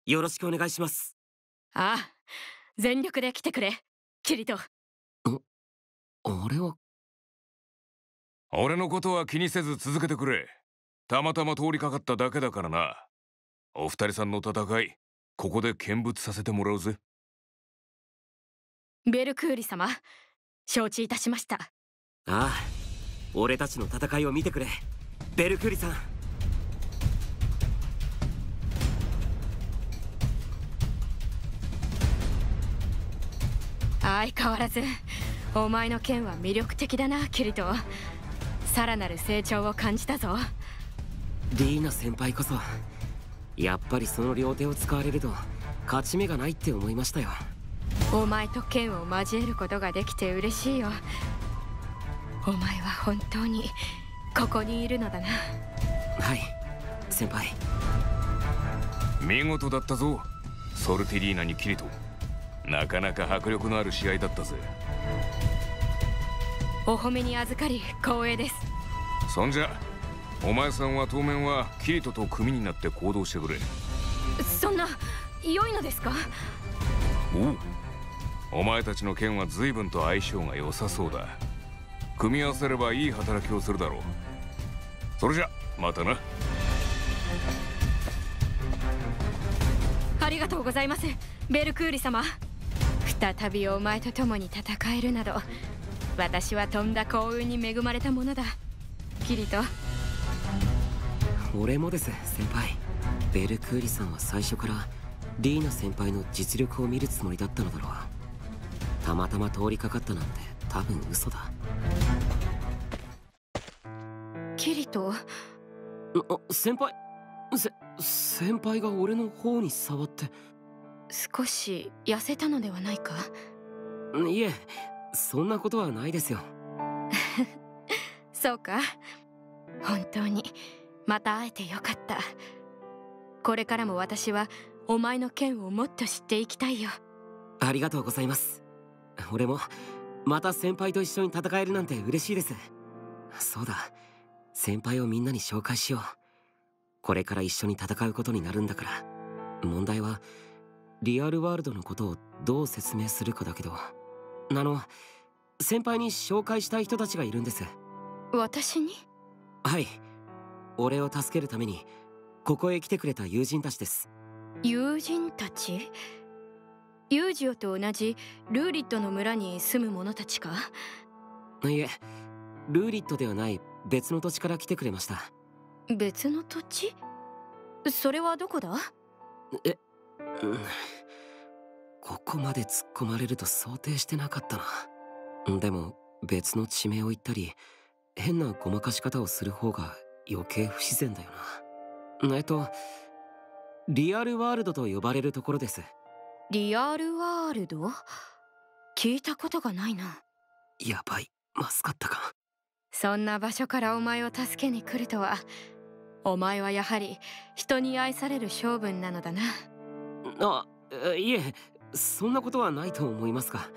よろしくお願いします。 ああ、全力で来てくれ、キリト。 あれは。 俺のことは気にせず続けてくれ。たまたま通りかかっただけだからな。お二人さんの戦い、ここで見物させてもらうぜ。 ベルクーリ様、承知いたしました。 ああ、俺たちの戦いを見てくれ、ベルクーリさん。 相変わらずお前の剣は魅力的だな、キリト。さらなる成長を感じたぞ。 リーナ先輩こそやっぱりその両手を使われると勝ち目がないって思いましたよ。 お前と剣を交えることができて嬉しいよ。お前は本当にここにいるのだな。 はい、先輩。 見事だったぞ、ソルティリーナにキリト。なかなか迫力のある試合だったぜ。 お褒めに預かり光栄です。 そんじゃお前さんは当面はキリトと組になって行動してくれ。 そんな良いのですか？ お前たちの剣は随分と相性が良さそうだ。組み合わせればいい働きをするだろう。それじゃまたな。 ありがとうございます、ベルクーリ様。再びお前と共に戦えるなど、私はとんだ幸運に恵まれたものだ、キリト。 俺もです、先輩。ベルクーリさんは最初からリーナ先輩の実力を見るつもりだったのだろう。たまたま通りかかったなんて多分嘘だ。 キリト。 先輩。先輩が俺の方に触って。 少し痩せたのではないか？ いえ、そんなことはないですよ。 そうか。本当にまた会えてよかった。これからも私はお前の剣をもっと知っていきたいよ。 ありがとうございます。俺もまた先輩と一緒に戦えるなんて嬉しいです。そうだ、先輩をみんなに紹介しよう。これから一緒に戦うことになるんだから。問題はリアルワールドのことをどう説明するかだけど、先輩に紹介したい人たちがいるんです。 私に？ はい、俺を助けるためにここへ来てくれた友人たちです。 友人たち？ユージオと同じルーリットの村に住む者たちか？ いえ、ルーリットではない別の土地から来てくれました。 別の土地？それはどこだ？ ここまで突っ込まれると想定してなかったな。でも別の地名を言ったり変なごまかし方をする方が余計不自然だよな。リアルワールドと呼ばれるところです。 リアルワールド？聞いたことがないな。 やばい、まずかったか。 そんな場所からお前を助けに来るとは。お前はやはり人に愛される性分なのだな。 いえ、そんなことはないと思いますが。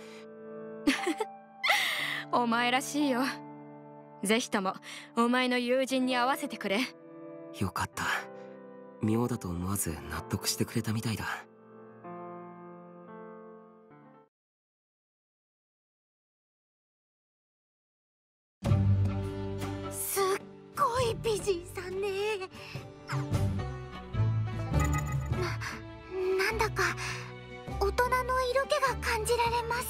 お前らしいよ。ぜひともお前の友人に会わせてくれ。 よかった。妙だと思わず納得してくれたみたいだ。 すっごい美人さんね。なんだか大人の色気が感じられます。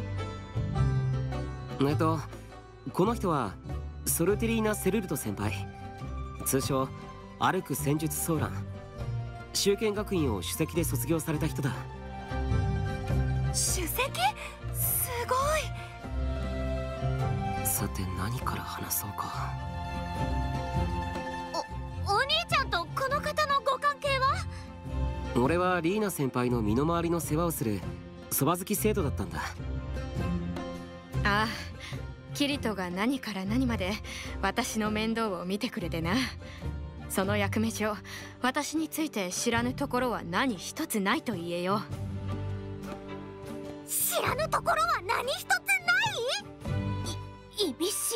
この人はソルティリーナ・セルルト先輩、通称歩く戦術ソーラン。修剣学院を首席で卒業された人だ。 首席？すごい。 さて何から話そうか。 お兄ちゃんとこの方のご関係は？ 俺はリーナ先輩の身の回りの世話をするそば好き生徒だったんだ。 ああ、キリトが何から何まで私の面倒を見てくれてな。その役目上、私について知らぬところは何一つないと言えよ。 知らぬところは何一つない？イビシ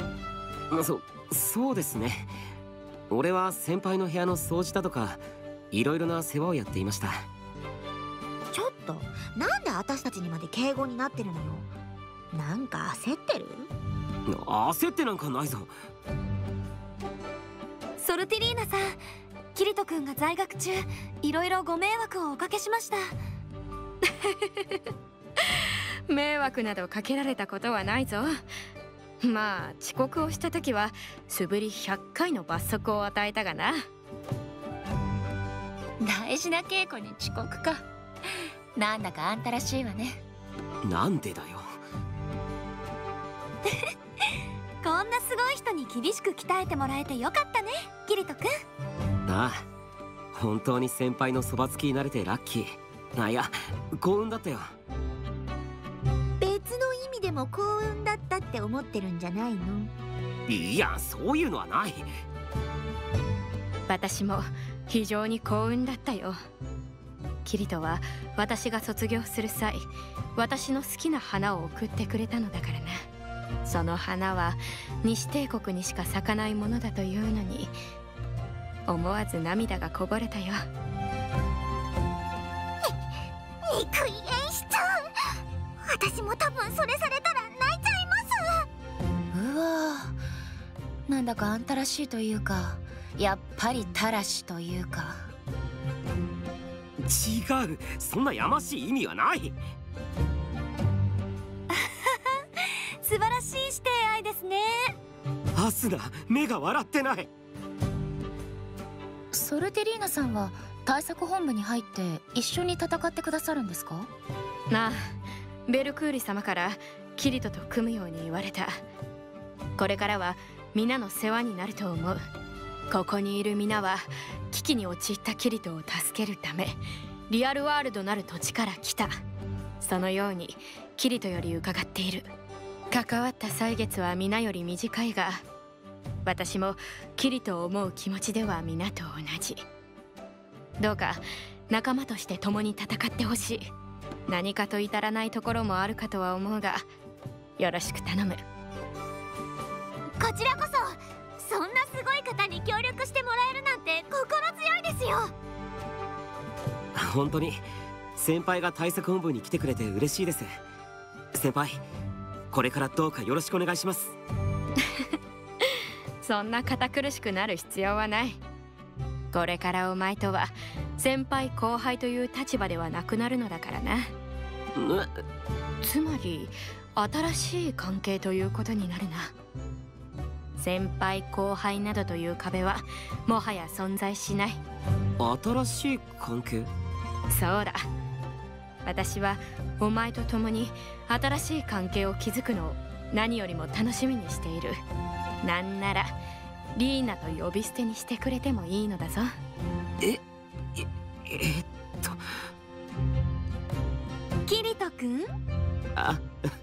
ン。 そうですね。俺は先輩の部屋の掃除だとかいろいろな世話をやっていました。 ちょっと、なんで私たちにまで敬語になってるのよ。なんか焦ってる？ 焦ってなんかないぞ。 ソルティリーナさん、キリト君が在学中いろいろご迷惑をおかけしました。 迷惑などかけられたことはないぞ。まあ遅刻をした時は素振り100回の罰則を与えたがな。 大事な稽古に遅刻か。なんだかあんたらしいわね。 なんでだよ。 こんなすごい人に厳しく鍛えてもらえてよかったね、キリト君。 ああ、本当に先輩のそばつきになれてラッキー。いや、幸運だったよ。 別の意味でも幸運だったって思ってるんじゃないの？ いや、そういうのはない。 私も非常に幸運だったよ。キリトは私が卒業する際、私の好きな花を贈ってくれたのだからな。その花は西帝国にしか咲かないものだというのに、思わず涙がこぼれたよ。 憎い演出。私も多分それされたら泣いちゃいます。 うわー、なんだかあんたらしいというか、やっぱりたらしというか。 違う、そんなやましい意味はない。 素晴らしい師弟愛ですね。 アスナ、目が笑ってない。 ソルティリーナさんは対策本部に入って一緒に戦ってくださるんですか？ なあ、ベルクーリ様からキリトと組むように言われた。これからは皆の世話になると思う。ここにいる皆は危機に陥ったキリトを助けるためリアルワールドなる土地から来た。そのようにキリトより伺っている。関わった歳月は皆より短いが、私もキリトを思う気持ちでは皆と同じ。どうか仲間として共に戦ってほしい。何かと至らないところもあるかとは思うが、よろしく頼む。 こちらこそ、そんなすごい方に協力してもらえるなんて心強いですよ。 本当に先輩が対策本部に来てくれて嬉しいです。先輩、これからどうかよろしくお願いします。 そんな堅苦しくなる必要はない。これからお前とは先輩後輩という立場ではなくなるのだからな。つまり新しい関係ということになるな。先輩後輩などという壁はもはや存在しない。 新しい関係？ そうだ。私はお前と共に新しい関係を築くのを何よりも楽しみにしている。なんならリーナと呼び捨てにしてくれてもいいのだぞ。 キリト君？ あ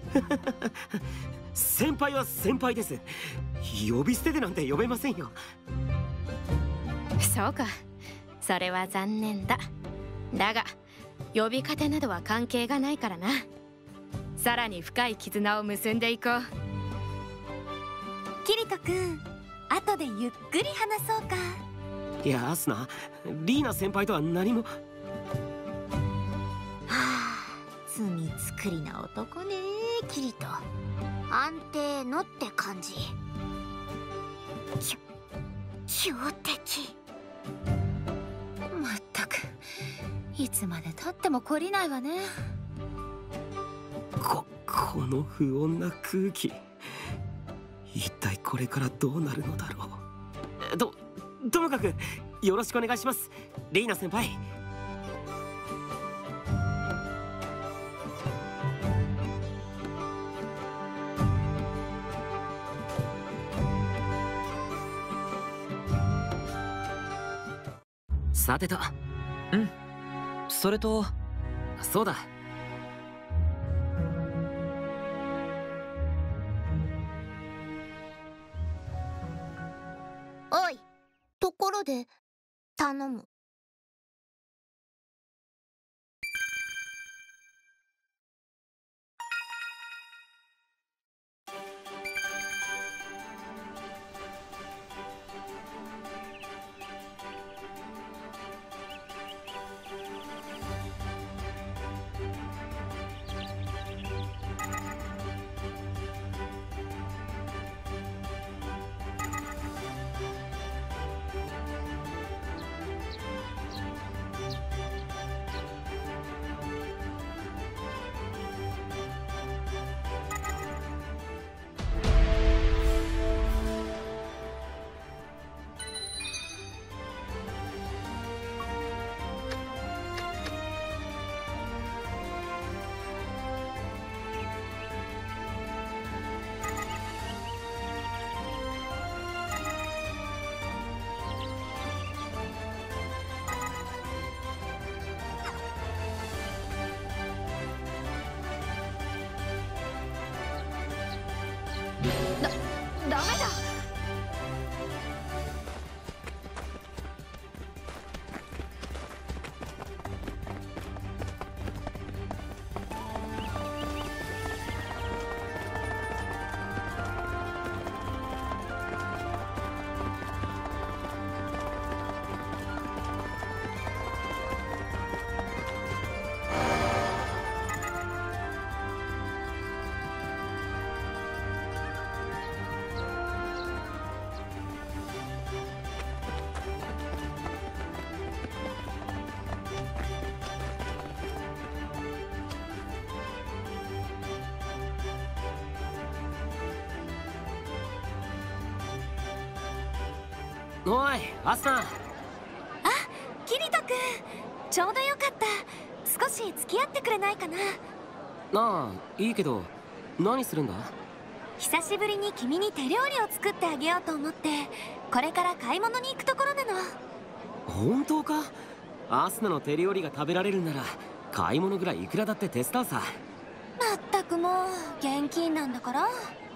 先輩は先輩です。呼び捨てでなんて呼べませんよ。 そうか、それは残念だ。だが呼び方などは関係がないからな。さらに深い絆を結んでいこう。 キリト君、後でゆっくり話そうか。 いや、アスナ、リーナ先輩とは何も。 はあ、罪作りな男ね、キリト。安定のって感じ。強敵。 まったく、いつまで経っても懲りないわね。 この不穏な空気、一体これからどうなるのだろう。ともかくよろしくお願いします、リーナ先輩。さてと。 それと、 そうだ。 おい、ところで頼む。 だ。 おいアスナ。 あ、キリト君、ちょうどよかった。少し付き合ってくれないかな。 ああ、いいけど何するんだ？ 久しぶりに君に手料理を作ってあげようと思って、これから買い物に行くところなの。 本当か？アスナの手料理が食べられるんなら買い物ぐらいいくらだって手伝うさ。 まったくもう現金なんだから。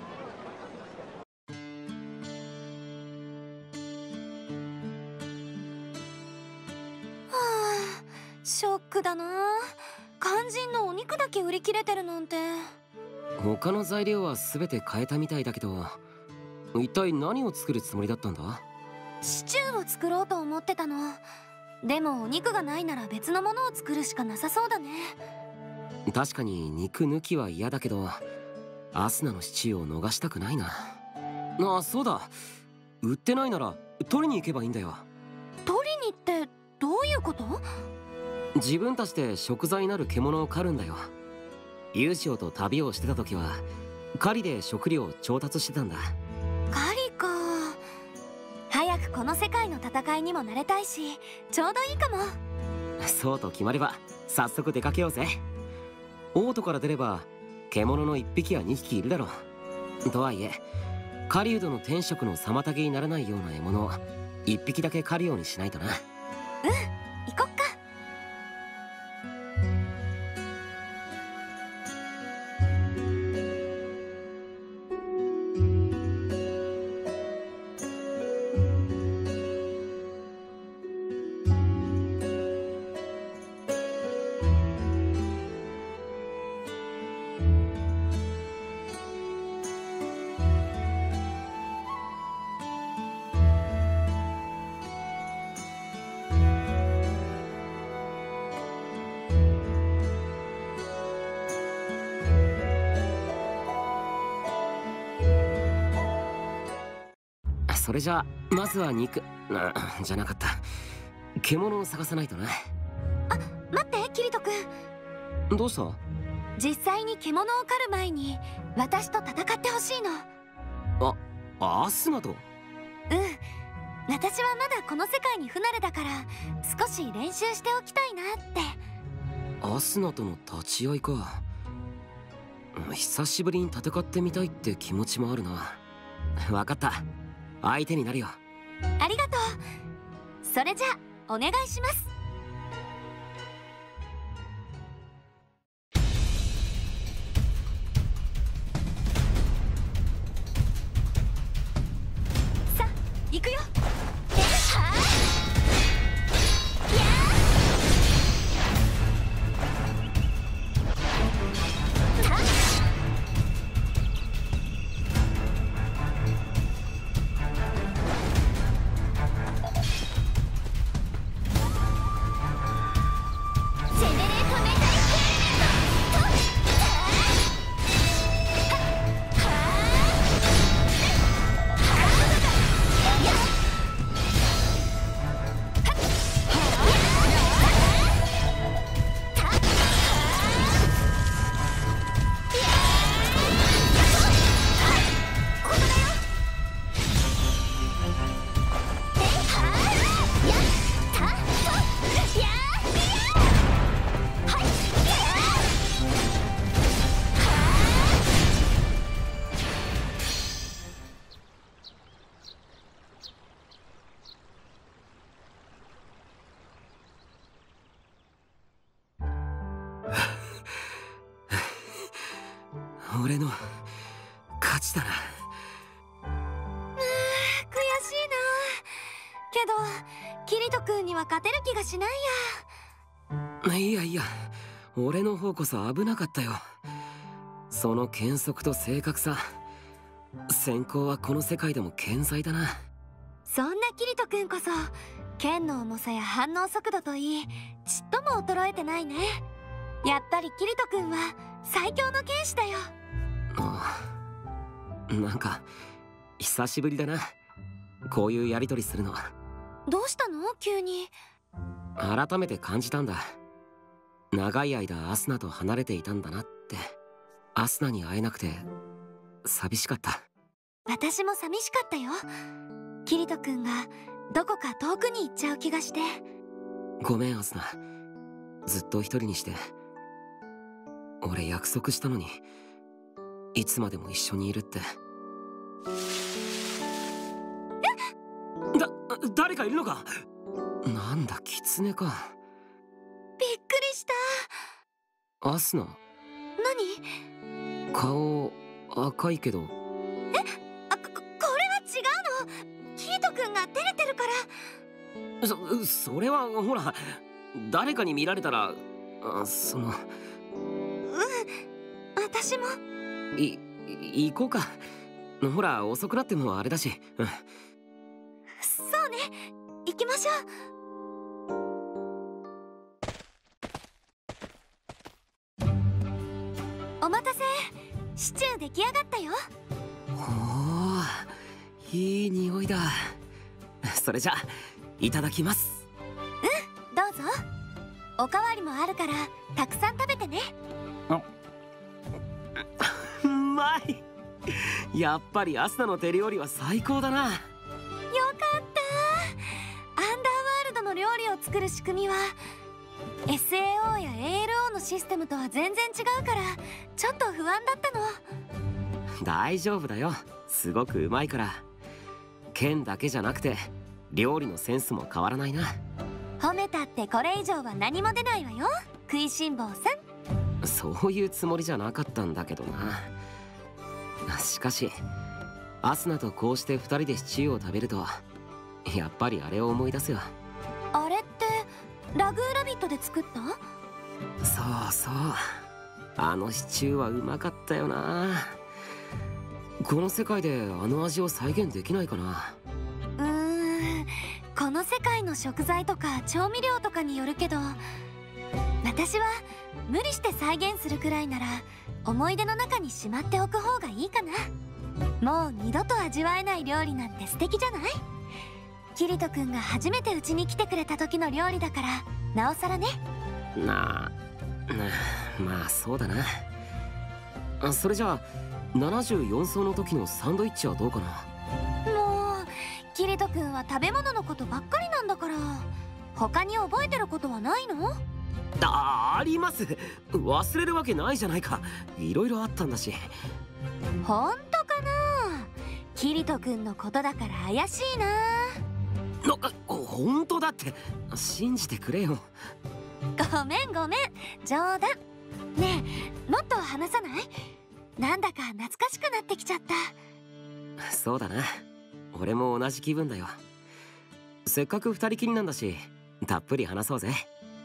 ショックだな。肝心のお肉だけ売り切れてるなんて。 他の材料は全て変えたみたいだけど、一体何を作るつもりだったんだ？ シチューを作ろうと思ってたの。でもお肉がないなら別のものを作るしかなさそうだね。 確かに肉抜きは嫌だけど、アスナのシチューを逃したくないな。ああ、そうだ、売ってないなら取りに行けばいいんだよ。 取りにってどういうこと？ 自分たちで食材なる獣を狩るんだよ。ユウシオと旅をしてた時は狩りで食料を調達してたんだ。 狩りか。早くこの世界の戦いにも慣れたいし、ちょうどいいかも。 そうと決まれば早速出かけようぜ。オートから出れば獣の1匹や2匹いるだろう。とはいえ狩人の天職の妨げにならないような獲物を1匹だけ狩るようにしないとな。 行こっか。 それじゃあまずは肉じゃなかった、獣を探さないとな。 あ、待ってキリト君。 どうした？ 実際に獣を狩る前に私と戦ってほしいの。 アスナと？ 私はまだこの世界に不慣れだから少し練習しておきたいなって。 アスナとの立ち会いか。久しぶりに戦ってみたいって気持ちもあるな。分かった、相手になるよ。 ありがとう。それじゃあお願いします。さあ行くよ。 俺の勝ちだな。 けどキリト君には勝てる気がしないや。 いやいや、俺の方こそ危なかったよ。その剣速と正確さ、先行はこの世界でも健在だな。 そんなキリト君こそ剣の重さや反応速度といい、ちっとも衰えてないね。やっぱりキリト君は最強の剣士だよ。 なんか久しぶりだな、こういうやりとりするの。 どうしたの急に。 改めて感じたんだ。長い間アスナと離れていたんだなって。アスナに会えなくて寂しかった。 私も寂しかったよ。キリト君がどこか遠くに行っちゃう気がして。 ごめんアスナ、ずっと一人にして。俺約束したのに、いつまでも一緒にいるって。誰かいるのか。なんだ、キツネか。 びっくりした。 アスナ、 何？ 顔赤いけど。 これは違うの。キリト君が照れてるから。 それはほら、誰かに見られたら、 私も。 行こうか。ほら遅くなってもあれだし。 そうね、行きましょう。お待たせ、シチュー出来上がったよ。 おー、いい匂いだ。それじゃいただきます。 どうぞ。おかわりもあるからたくさん食べてね。 うまい。やっぱりアスナの手料理は最高だな。 よかった。アンダーワールドの料理を作る仕組みは SAO や ALO のシステムとは全然違うからちょっと不安だったの。 大丈夫だよ、すごくうまいから。剣だけじゃなくて料理のセンスも変わらないな。 褒めたってこれ以上は何も出ないわよ、食いしん坊さん。そういうつもりじゃなかったんだけどな。しかしアスナとこうして2人でシチューを食べると、やっぱりあれを思い出すよ。 あれってラグーラビットで作った？ そうそう、あのシチューはうまかったよな。この世界であの味を再現できないかな。 この世界の食材とか調味料とかによるけど、私は無理して再現するくらいなら思い出の中にしまっておく方がいいかな。もう二度と味わえない料理なんて素敵じゃない？キリト君が初めてうちに来てくれた時の料理だからなおさらね。 まあそうだな。それじゃあ74層の時のサンドイッチはどうかな。 もうキリト君は食べ物のことばっかりなんだから、他に覚えてることはないの？ あります。忘れるわけないじゃないか。いろいろあったんだし。 本当かな。キリト君のことだから怪しいな。 本当だって信じてくれよ。 ごめん冗談。ねえ、もっと話さない？なんだか懐かしくなってきちゃった。 そうだな、俺も同じ気分だよ。せっかく二人きりなんだし、たっぷり話そうぜ。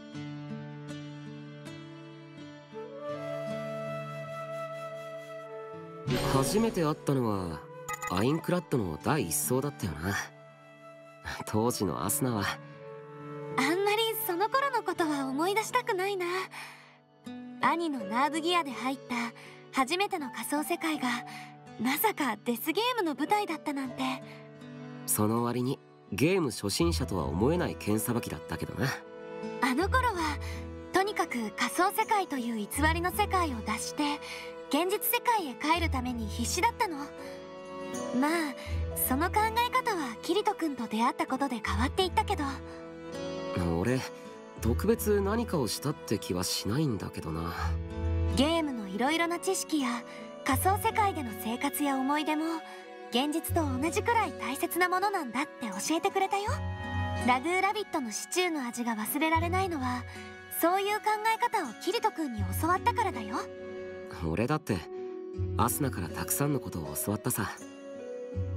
初めて会ったのはアインクラッドの第一層だったよな。当時のアスナはあんまりその頃のことは思い出したくないな。兄のナーブギアで入った初めての仮想世界がまさかデスゲームの舞台だったなんて。 その割にゲーム初心者とは思えない剣さばきだったけどな。 あの頃はとにかく仮想世界という偽りの世界を脱して現実世界へ帰るために必死だったの。まあその考え方はキリト君と出会ったことで変わっていったけど。 俺特別何かをしたって気はしないんだけどな。 ゲームのいろいろな知識や仮想世界での生活や思い出も現実と同じくらい大切なものなんだって教えてくれたよ。ラグーラビットのシチューの味が忘れられないのはそういう考え方をキリト君に教わったからだよ。 俺だってアスナからたくさんのことを教わったさ。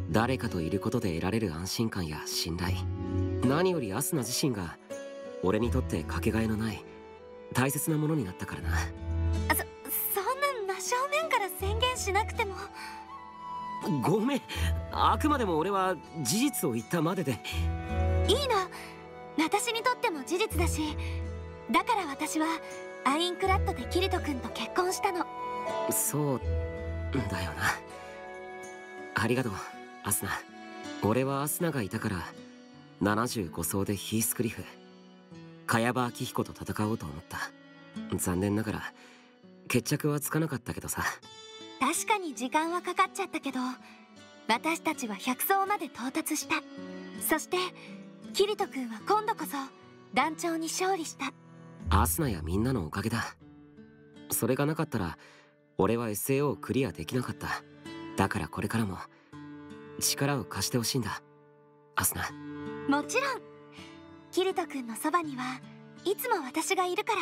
誰かといることで得られる安心感や信頼、何よりアスナ自身が俺にとってかけがえのない大切なものになったからな。 そんな真正面から宣言しなくても。 ごめん、あくまでも俺は事実を言ったまでで。 いいの、私にとっても事実だし、だから私はアインクラッドでキリト君と結婚したの。 そうだよな。ありがとうアスナ。俺はアスナがいたから75層でヒースクリフ、茅場明彦と戦おうと思った。残念ながら決着はつかなかったけどさ。 確かに時間はかかっちゃったけど、私たちは100層まで到達した。そしてキリト君は今度こそ団長に勝利した。 アスナやみんなのおかげだ。それがなかったら俺は SAO をクリアできなかった。だからこれからも力を貸してほしいんだアスナ。 もちろん、キリト君のそばにはいつも私がいるから。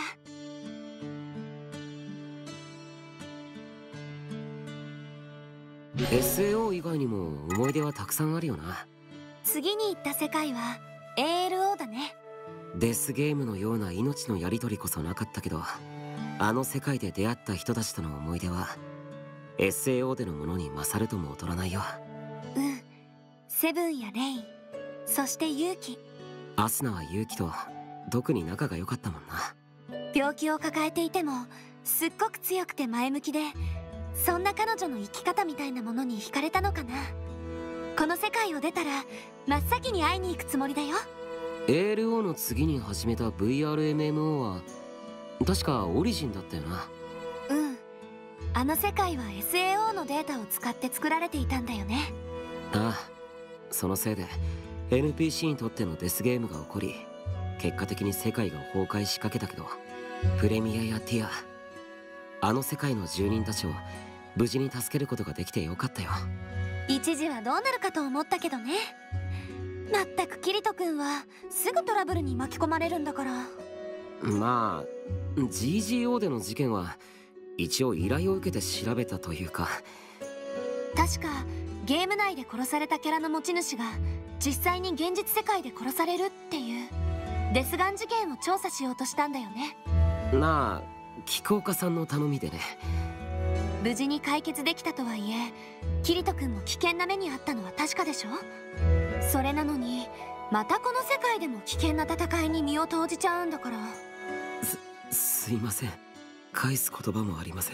SAO 以外にも思い出はたくさんあるよな。 次に行った世界は ALO だね。 デスゲームのような命のやり取りこそなかったけど、あの世界で出会った人たちとの思い出は SAO でのものに勝るとも劣らないよ。 セブンやレイ、そしてユウキ。 アスナはユウキと特に仲が良かったもんな。 病気を抱えていてもすっごく強くて前向きで、そんな彼女の生き方みたいなものに惹かれたのかな。この世界を出たら真っ先に会いに行くつもりだよ。 ALO の次に始めた VRMMO は確かオリジンだったよな。 あの世界は SAO のデータを使って作られていたんだよね。 ああ、そのせいで NPC にとってのデスゲームが起こり、結果的に世界が崩壊しかけたけど、プレミアやティア、あの世界の住人たちを無事に助けることができてよかったよ。 一時はどうなるかと思ったけどね。まったくキリト君はすぐトラブルに巻き込まれるんだから。 まあ GGO での事件は一応依頼を受けて調べたというか。 確かゲーム内で殺されたキャラの持ち主が実際に現実世界で殺されるっていうデスガン事件を調査しようとしたんだよね。 なあ、菊岡さんの頼みでね。 無事に解決できたとはいえ、キリト君も危険な目に遭ったのは確かでしょ。それなのにまたこの世界でも危険な戦いに身を投じちゃうんだから。 すいません、返す言葉もありません。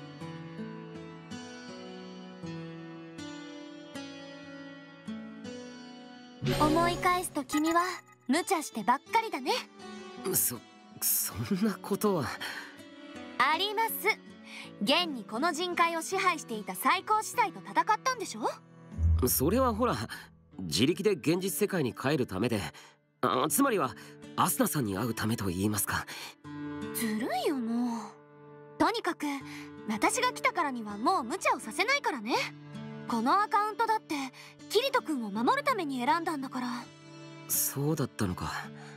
思い返すと君は無茶してばっかりだね。 そんなことは。 あります。現にこの人海を支配していた最高司祭と戦ったんでしょ。 それはほら、自力で現実世界に帰るためで、つまりはアスナさんに会うためと言いますか。 ずるいよもう。とにかく私が来たからにはもう無茶をさせないからね。このアカウントだってキリト君を守るために選んだんだから。 そうだったのか。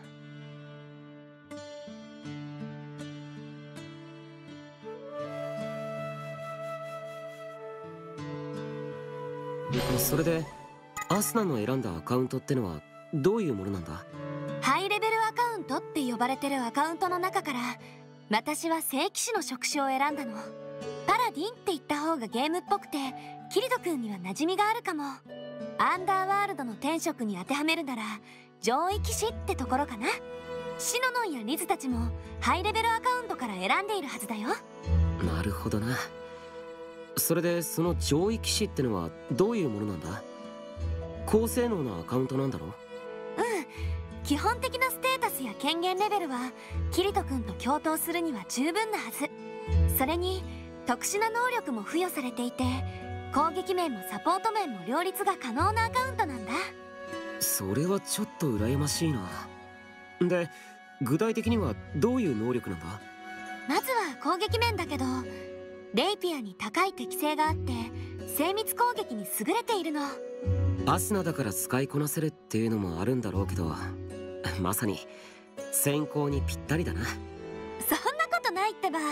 それでアスナの選んだアカウントってのはどういうものなんだ？ ハイレベルアカウントって呼ばれてるアカウントの中から私は聖騎士の職種を選んだの。パラディンって言った方がゲームっぽくてキリト君には馴染みがあるかも。アンダーワールドの天職に当てはめるなら上位騎士ってところかな。シノノンやリズたちもハイレベルアカウントから選んでいるはずだよ。 なるほどな。それでその上位騎士ってのはどういうものなんだ？高性能なアカウントなんだろ？ 基本的なステータスや権限レベルはキリト君と共闘するには十分なはず。それに特殊な能力も付与されていて、攻撃面もサポート面も両立が可能なアカウントなんだ。 それはちょっと羨ましいな。で、具体的にはどういう能力なんだ？ まずは攻撃面だけど、レイピアに高い適性があって精密攻撃に優れているの。 アスナだから使いこなせるっていうのもあるんだろうけど、まさに先行にぴったりだな。 そんなことないってば。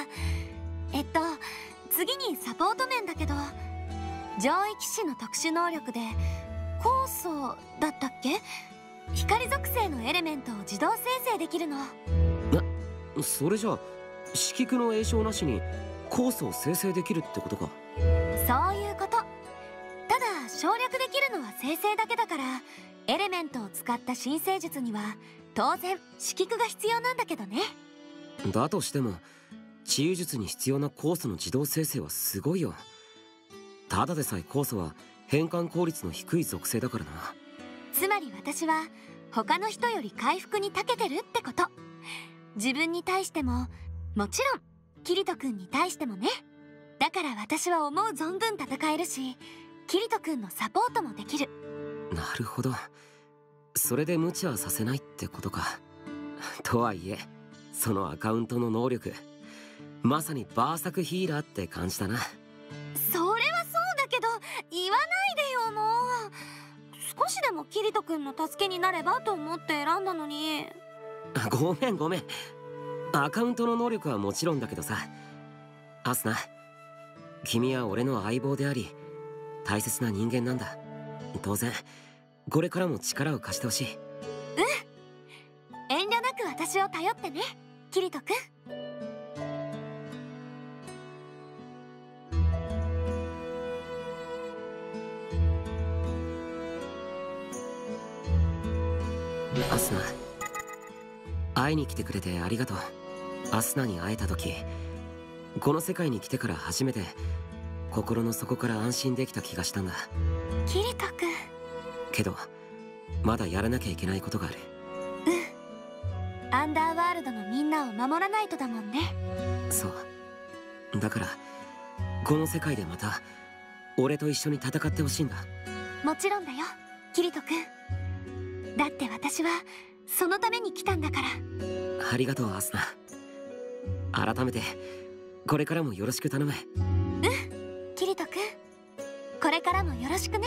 次にサポート面だけど、上位騎士の特殊能力で酵素だったっけ？光属性のエレメントを自動生成できるの。 それじゃあ色区の詠唱なしに酵素を生成できるってことか。 そういうこと。ただ省略できるのは生成だけだから、エレメントを使った新生術には当然色区が必要なんだけどね。 だとしても治癒術に必要な酵素の自動生成はすごいよ。ただでさえ酵素は変換効率の低い属性だからな。 つまり私は他の人より回復に長けてるってこと。自分に対しても、もちろんキリト君に対してもね。だから私は思う存分戦えるし、キリト君のサポートもできる。 なるほど、それで無茶はさせないってことか。とはいえそのアカウントの能力、まさにバーサクヒーラーって感じだな。 それはそうだけど、言わないでよもう。少しでもキリト君の助けになればと思って選んだのに。 ごめんごめん、アカウントの能力はもちろんだけどさ、アスナ、君は俺の相棒であり大切な人間なんだ。当然これからも力を貸してほしい。 遠慮なく私を頼ってね、キリト君。 アスナ、会いに来てくれてありがとう。アスナに会えた時、この世界に来てから初めて心の底から安心できた気がしたんだ。 キリト君。 けどまだやらなきゃいけないことがある。 アンダーワールドのみんなを守らないとだもんね。 そうだから、この世界でまた俺と一緒に戦ってほしいんだ。 もちろんだよ、キリト君。だって私はそのために来たんだから。 ありがとうアスナ。改めてこれからもよろしく頼む。 キリト君、これからもよろしくね。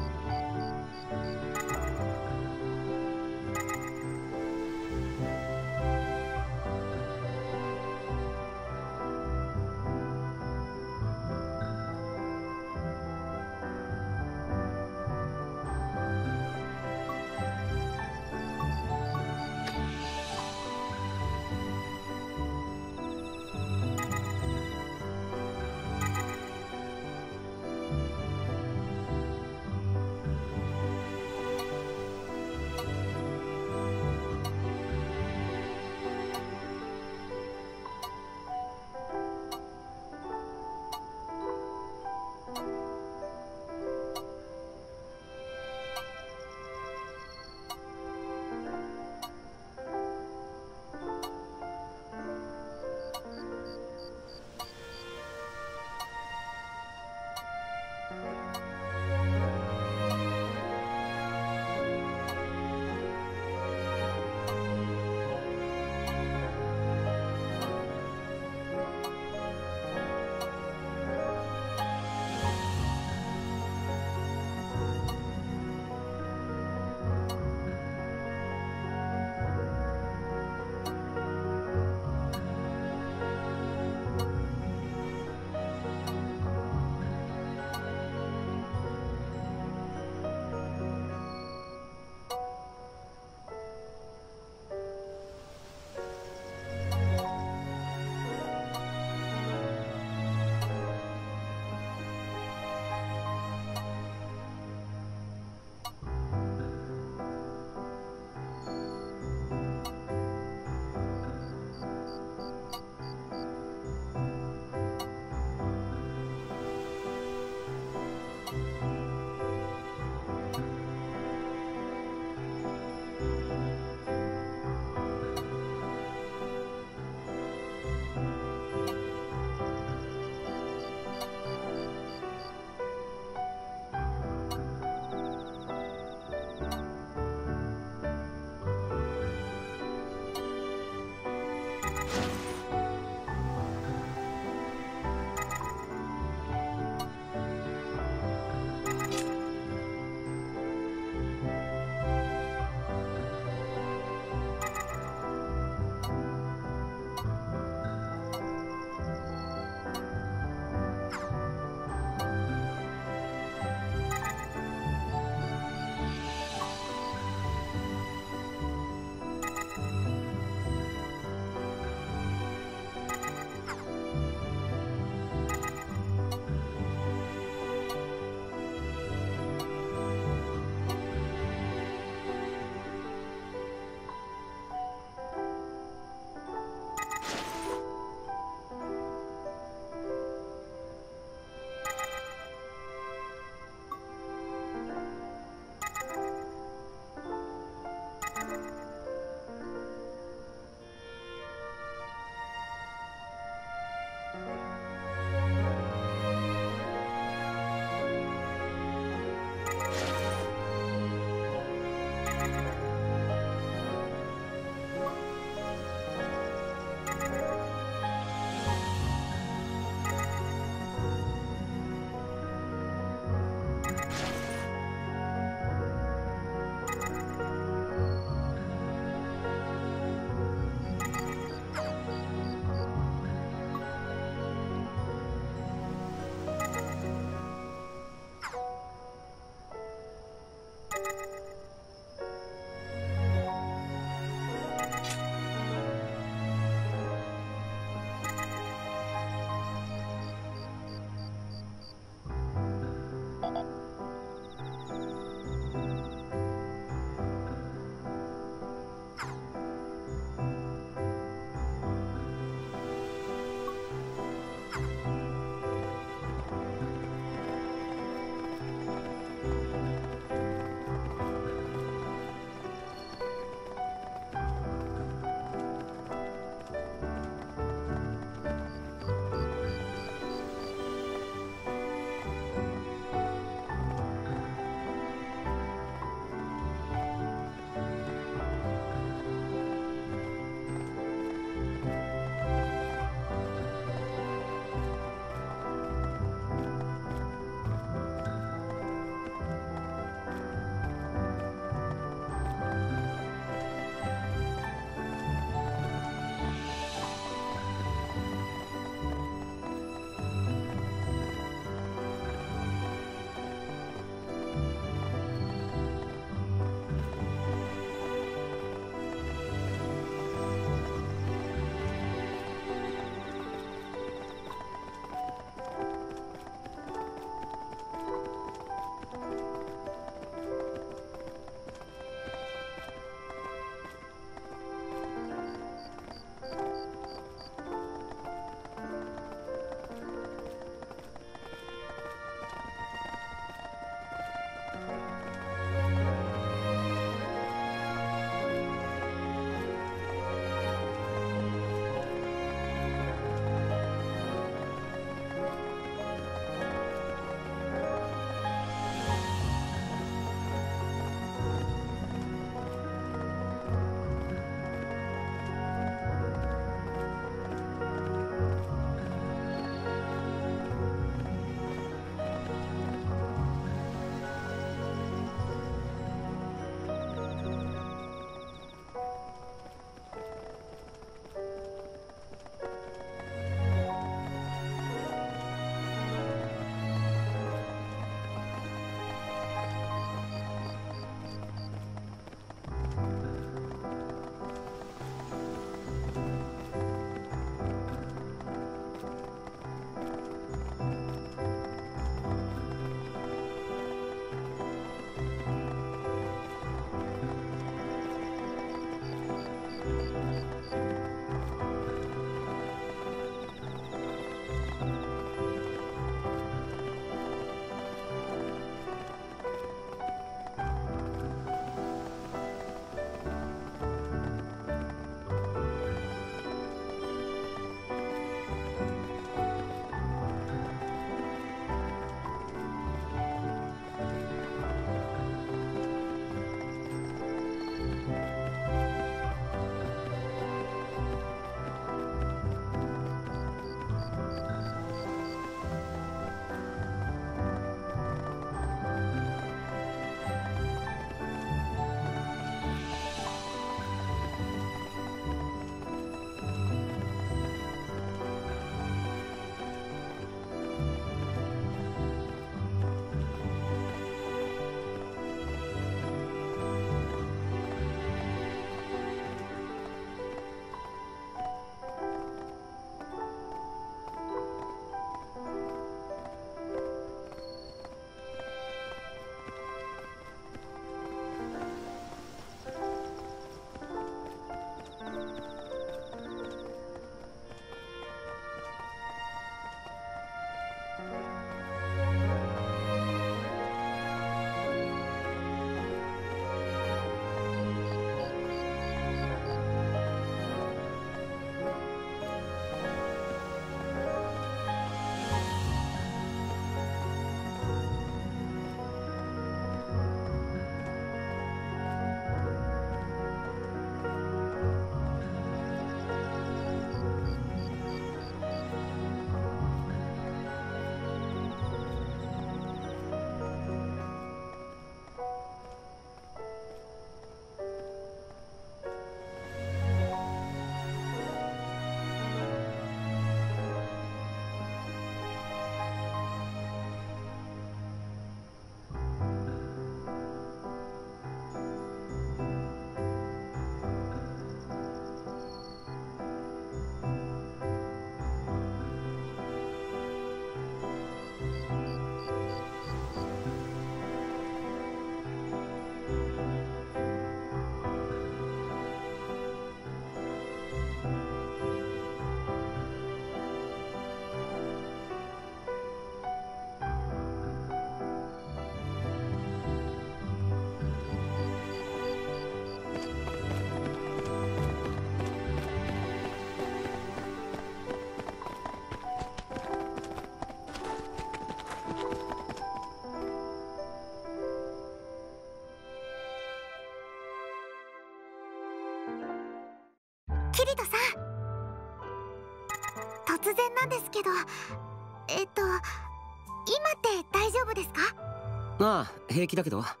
然なんですけど、今って大丈夫ですか？ ああ、平気だけど。 もし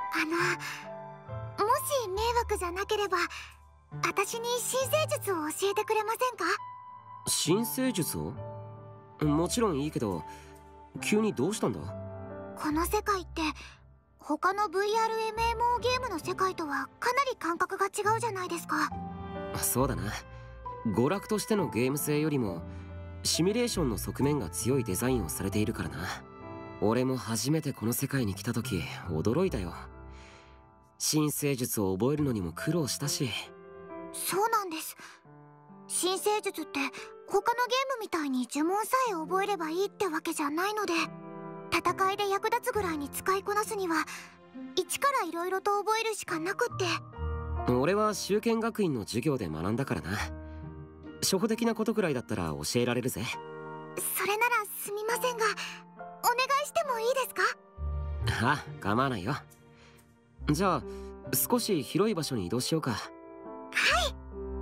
迷惑じゃなければ私に新生術を教えてくれませんか？ 新生術を？もちろんいいけど、急にどうしたんだ？ この世界って他の VRMMO ゲームの世界とはかなり感覚が違うじゃないですか。 そうだな。娯楽としてのゲーム性よりもシミュレーションの側面が強いデザインをされているからな。俺も初めてこの世界に来た時驚いたよ。新生術を覚えるのにも苦労したし。 そうなんです。新生術って他のゲームみたいに呪文さえ覚えればいいってわけじゃないので、戦いで役立つぐらいに使いこなすには一から色々と覚えるしかなくって。 俺は修験学院の授業で学んだからな。初歩的なことくらいだったら教えられるぜ。 それならすみませんが、お願いしてもいいですか？ ああ、構わないよ。じゃあ少し広い場所に移動しようか。 はい。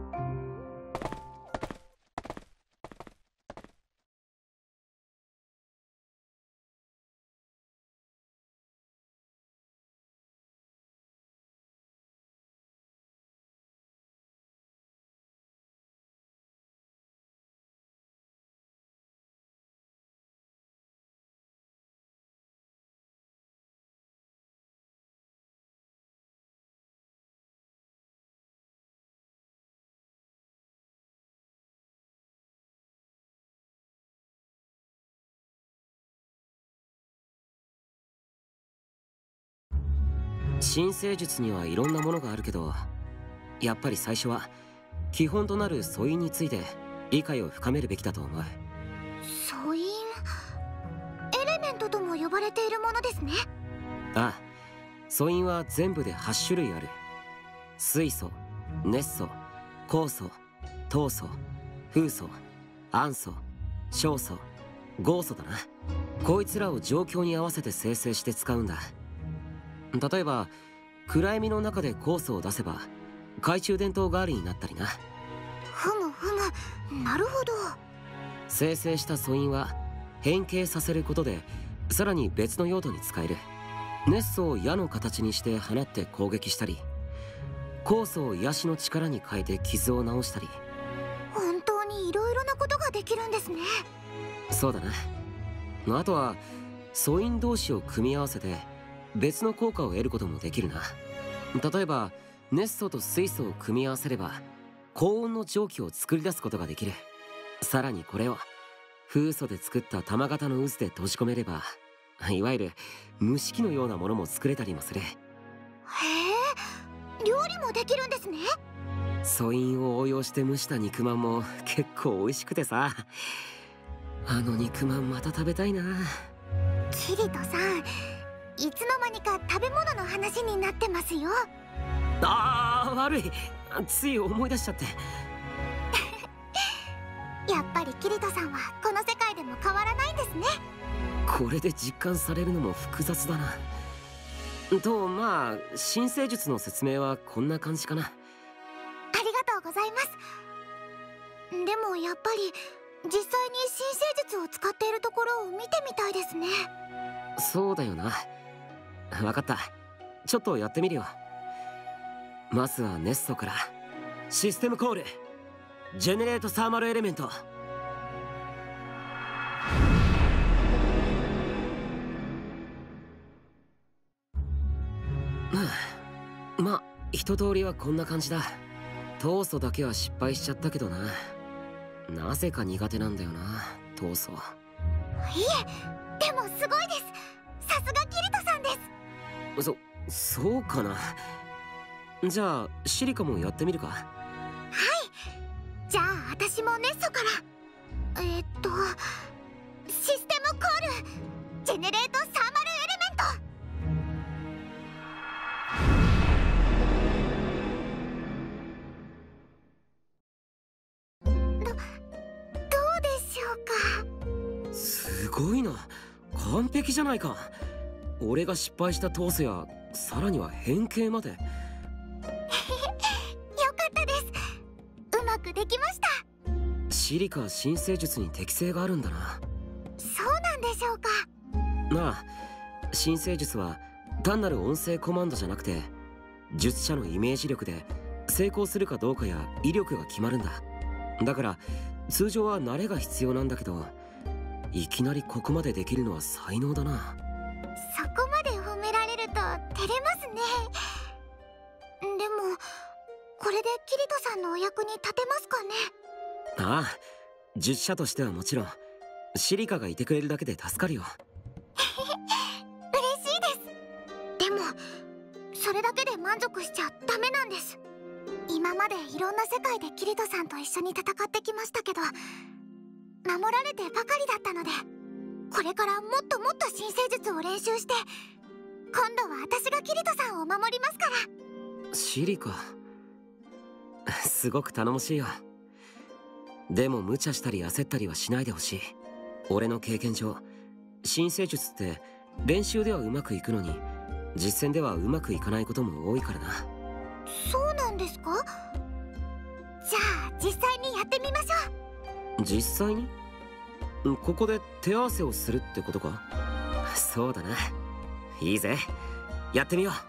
新生術にはいろんなものがあるけど、やっぱり最初は基本となる素因について理解を深めるべきだと思う。 素因、エレメントとも呼ばれているものですね。 ああ、素因は全部で8種類ある。水素、熱素、酵素、糖素、風素、暗素、小素、合素だな。こいつらを状況に合わせて生成して使うんだ。例えば暗闇の中で酵素を出せば懐中電灯代わりになったりな。 ふむふむ、なるほど。 生成した素因は変形させることでさらに別の用途に使える。熱素を矢の形にして放って攻撃したり、酵素を癒しの力に変えて傷を治したり。 本当にいろいろなことができるんですね。 そうだな。あとは素因同士を組み合わせて別の効果を得ることもできるな。例えば熱素と水素を組み合わせれば高温の蒸気を作り出すことができる。さらにこれを風素で作った玉型の渦で閉じ込めれば、いわゆる蒸し器のようなものも作れたりもする。 へえ、料理もできるんですね。 素因を応用して蒸した肉まんも結構美味しくてさ、あの肉まんまた食べたいな。 キリトさん、いつの間にか食べ物の話になってますよ。 ああ、悪い、つい思い出しちゃって。 やっぱりキリトさんはこの世界でも変わらないんですね。 これで実感されるのも複雑だな。と、まあ新生術の説明はこんな感じかな。 ありがとうございます。でもやっぱり実際に新生術を使っているところを見てみたいですね。 そうだよな。分かった、ちょっとやってみるよ。まずは熱素からシステムコールジェネレートサーマルエレメント。まあ一通りはこんな感じだ。糖素だけは失敗しちゃったけどな。なぜか苦手なんだよな、糖素。 いえ、でもすごいです。さすがキリトさんです。 そうかな。じゃあシリカもやってみるか。 はい、じゃあ私も熱素から。システムコールジェネレートサーマルエレメント。どうでしょうか。 すごいな、完璧じゃないか。俺が失敗した糖素やさらには変形まで。よかったです。うまくできました。 シシリカは新生術に適性があるんだな。 そうなんでしょうか。 なあ、新生術は単なる音声コマンドじゃなくて、術者のイメージ力で成功するかどうかや威力が決まるんだ。だから通常は慣れが必要なんだけど、いきなりここまでできるのは才能だな。 そこまで褒められると照れますね。でもこれでキリトさんのお役に立てますかね。 ああ、術者としてはもちろんシリカがいてくれるだけで助かるよ。 嬉しいです。でもそれだけで満足しちゃダメなんです。今までいろんな世界でキリトさんと一緒に戦ってきましたけど、守られてばかりだったので、これからもっともっと新生術を練習して、今度は私がキリトさんを守りますから。 シリカ、すごく頼もしいよ。でも無茶したり焦ったりはしないでほしい。俺の経験上、新生術って練習ではうまくいくのに実戦ではうまくいかないことも多いからな。 そうなんですか？じゃあ実際にやってみましょう。 実際に？ここで手合わせをするってことか？そうだな。いいぜ、やってみよう。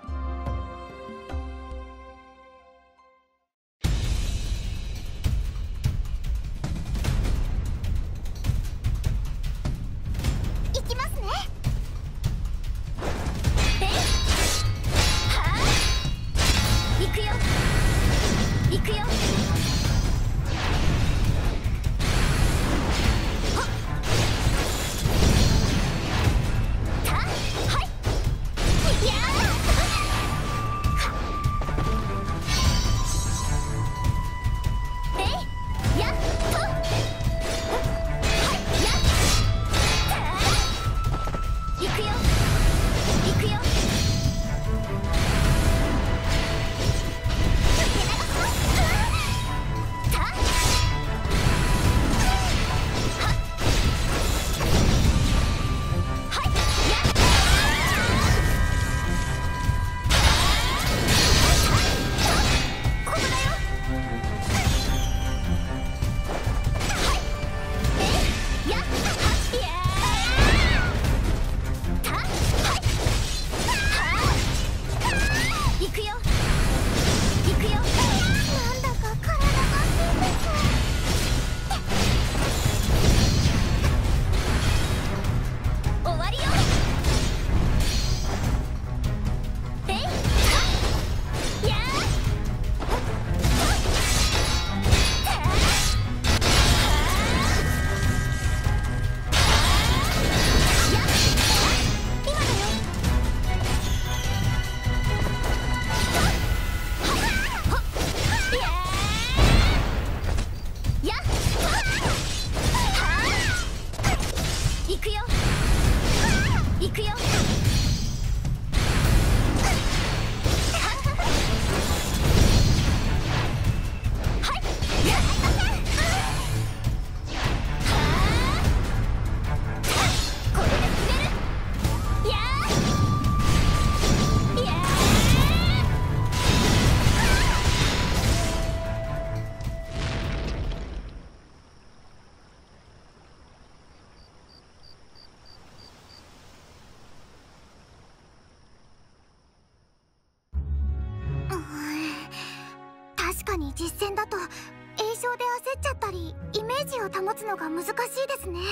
実戦だと詠唱で焦っちゃったりイメージを保つのが難しいですね。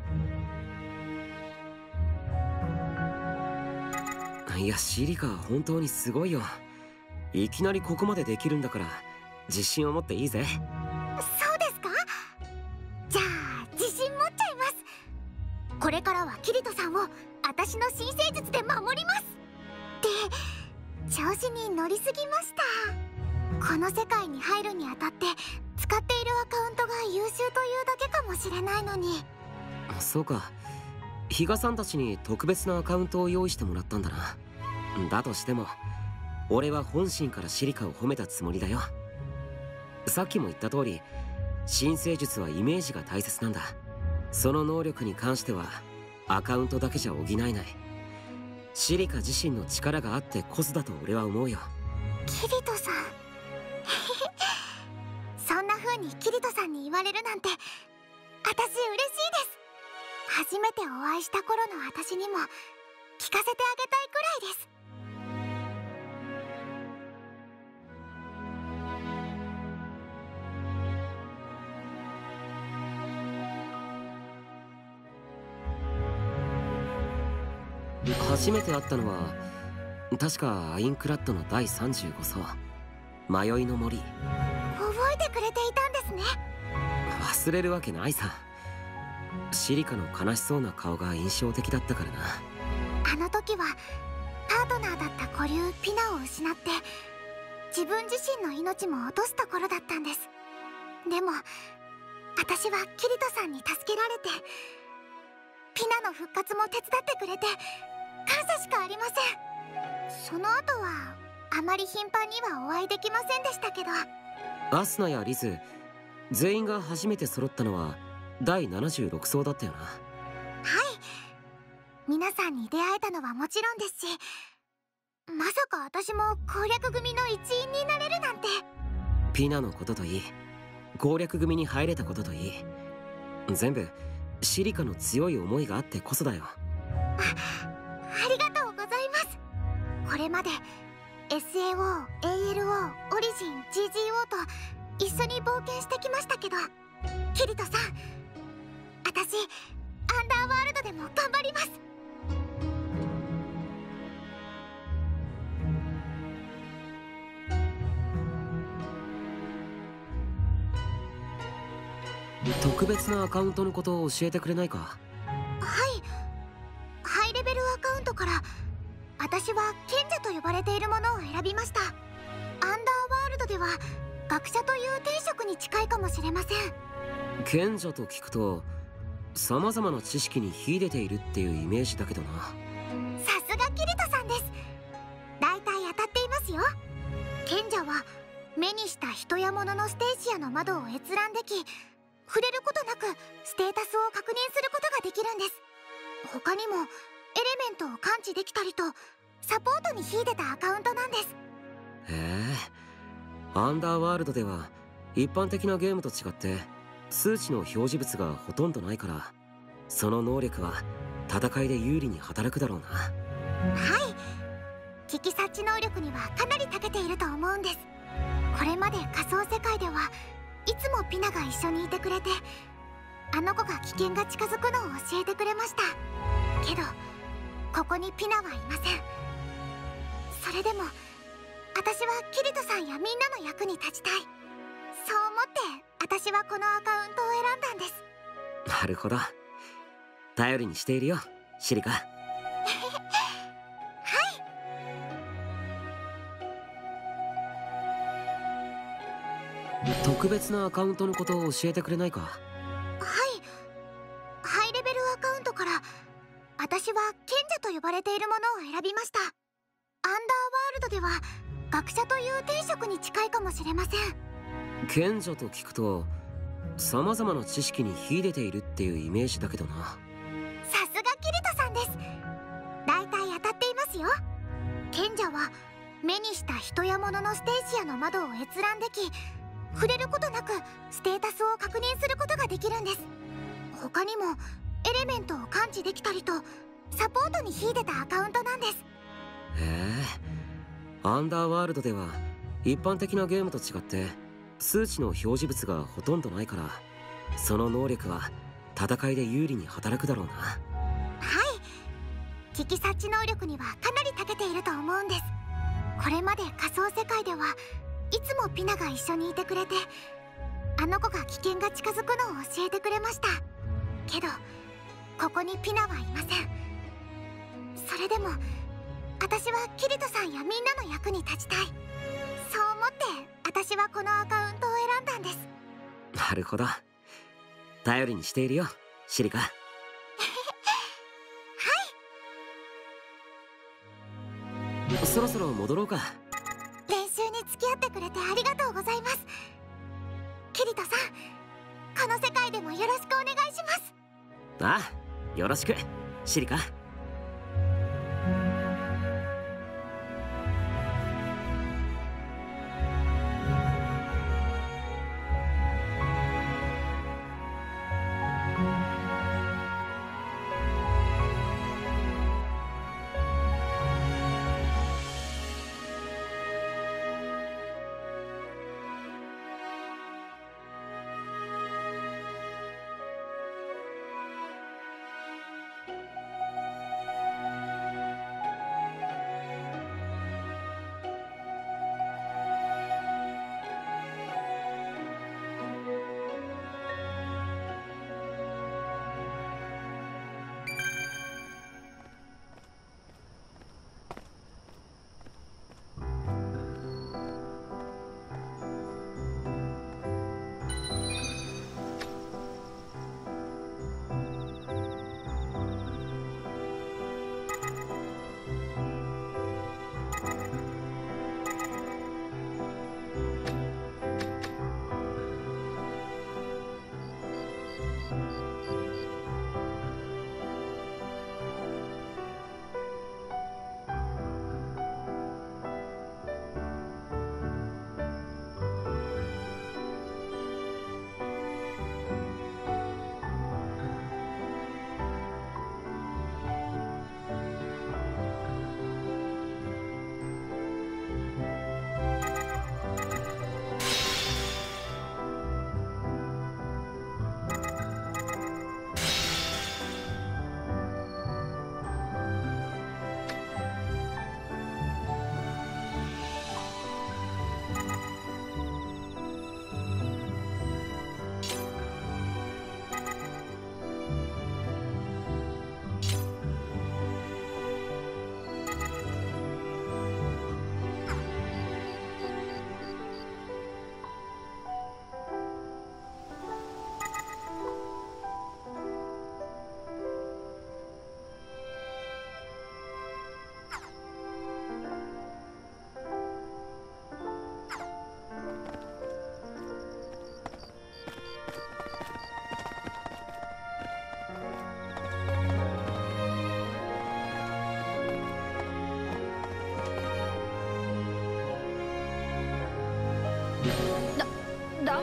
いや、シリカは本当にすごいよ。いきなりここまでできるんだから自信を持っていいぜ。 そうですか？じゃあ自信持っちゃいます。これからはキリトさんを私の新生術で守ります。で、調子に乗りすぎました。この世界に入るにあたって使っているアカウントが優秀というだけかもしれないのに。 そうか、比嘉さんたちに特別なアカウントを用意してもらったんだな。だとしても俺は本心からシリカを褒めたつもりだよ。さっきも言った通り、新生術はイメージが大切なんだ。その能力に関してはアカウントだけじゃ補えない。シリカ自身の力があってこそだと俺は思うよ。 キリトさんそんな風にキリトさんに言われるなんて私嬉しいです。初めてお会いした頃の私にも聞かせてあげたいくらいです。 初めて会ったのは確かアインクラッドの第35層迷いの森。 覚えてくれていたんですね。 忘れるわけないさ。シリカの悲しそうな顔が印象的だったからな。 あの時はパートナーだった古竜ピナを失って自分自身の命も落とすところだったんです。でも私はキリトさんに助けられてピナの復活も手伝ってくれて感謝しかありません。その後はあまり頻繁にはお会いできませんでしたけど。 アスナやリズ全員が初めて揃ったのは第76層だったよな。 はい、皆さんに出会えたのはもちろんですし、まさか私も攻略組の一員になれるなんて。 ピナのことといい攻略組に入れたことといい全部シリカの強い思いがあってこそだよ。 ありがとうございます。これまで SAO、ALO、オリジン、GGO と一緒に冒険してきましたけど、キリトさん、私アンダーワールドでも頑張ります。 特別なアカウントのことを教えてくれないか？ はい、ハイレベルアカウントから私は賢者と呼ばれているものを選びました。アンダーワールドでは学者という天職に近いかもしれません。 賢者と聞くと様々な知識に秀でているっていうイメージだけどな。 さすがキリトさんです。大体当たっていますよ。賢者は目にした人や物のステーシアの窓を閲覧でき、触れることなくステータスを確認することができるんです。他にもエレメントを感知できたりとサポートに秀でたアカウントなんです。 へえ、アンダーワールドでは一般的なゲームと違って数値の表示物がほとんどないから、その能力は戦いで有利に働くだろうな。 はい、危機察知能力にはかなり長けていると思うんです。これまで仮想世界ではいつもピナが一緒にいてくれて、あの子が危険が近づくのを教えてくれました。けどここにピナはいません。それでも私はキリトさんやみんなの役に立ちたい。そう思って私はこのアカウントを選んだんです。 なるほど、頼りにしているよシリカ。 はい。 特別なアカウントのことを教えてくれないか？ はい、ハイレベルアカウントから私は賢者と呼ばれているものを選びました。アンダーワールドでは学者という天職に近いかもしれません。 賢者と聞くと様々な知識に秀でているっていうイメージだけどな。 さすがキリトさんです。大体当たっていますよ。賢者は目にした人や物のステーシアの窓を閲覧でき、触れることなくステータスを確認することができるんです。他にもエレメントを感知できたりとサポートに秀でたアカウントなんです。 へえ、アンダーワールドでは一般的なゲームと違って数値の表示物がほとんどないから、その能力は戦いで有利に働くだろうな。 はい、危機察知能力にはかなり長けていると思うんです。これまで仮想世界ではいつもピナが一緒にいてくれて、あの子が危険が近づくのを教えてくれました。けどここにピナはいません。それでも私はキリトさんやみんなの役に立ちたい。そう思って私はこのアカウントを選んだんです。 なるほど、頼りにしているよシリカ。 はい。 そろそろ戻ろうか。 練習に付き合ってくれてありがとうございます。キリトさん、この世界でもよろしくお願いします。 ああ、よろしくシリカ。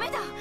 メだ。